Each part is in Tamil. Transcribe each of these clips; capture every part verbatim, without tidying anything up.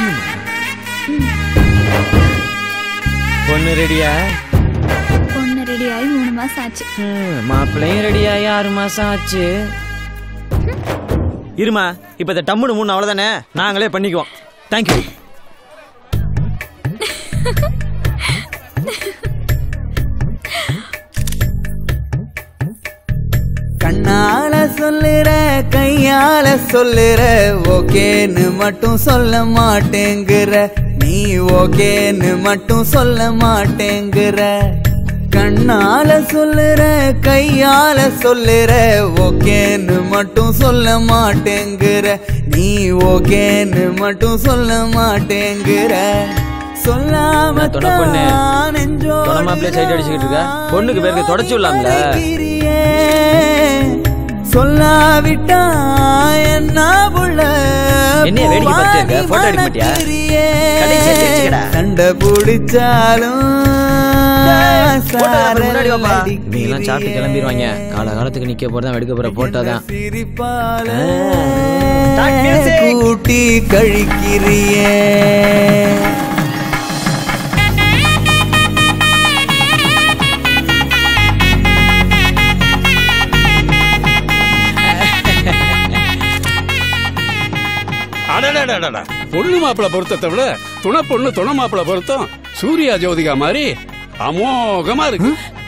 பொண்ணு ரெடியா? பொண்ணு ரெடி ஆகி மூணு மாசம் ஆச்சு. மாப்பிள்ளையும் ரெடி ஆகி ஆறு மாசம் ஆச்சு. இருமா, இப்ப இந்த டம்முடு மூணு அவ்வளவுதானே, நாங்களே பண்ணிக்குவோம். தேங்க்யூ. கண்ணால சொல்லுற கையால சொல்லுற ஓகேன்னு மட்டும் சொல்ல மாட்டேங்குற, நீ ஓகேன்னு மட்டும் சொல்ல மாட்டேங்குற. கண்ணால சொல்லுற கையால சொல்லுற ஓகேன்னு மட்டும் சொல்ல மாட்டேங்குற, நீ ஓகேன்னு மட்டும் சொல்ல மாட்டேங்குற. சொல்லாம மாப்பிள்ளை சைட் அடிச்சுக்கிட்டு இருக்க, பொண்ணுக்கு பேருக்கு தொடச்சு விடலாம்ல. சொல்லாவிட்டா என்ன புள்ள என்ன வேடிக்கை பார்த்துட்டு இருக்க? போட்டோ எடுக்க மாட்டியா? சண்டை பிடிச்சாலும் நீங்களாம் சாப்பிட்டு கிளம்பிடுவாங்க. கால காலத்துக்கு நிக்க போறதான் எடுக்க போற போட்டோ தான். சிரிப்பால கூட்டி கழிக்கிறியே. பொண்ணு மாப்பிள்ள பொருத்தத்தை விட துணை பொண்ணு துணை மாப்பிள்ள பொருத்தம் சூர்யா ஜோதிகா மாதிரி அமோகமா இருக்கு.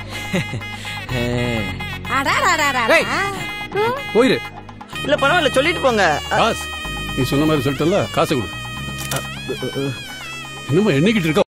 போயிரு. இல்ல பரவாயில்ல, சொல்லிட்டு போங்க. நீ சொன்ன மாதிரி சொல்லிட்டல, காசு கொடு. இன்னும் எண்ணிக்கிட்டு இருக்க.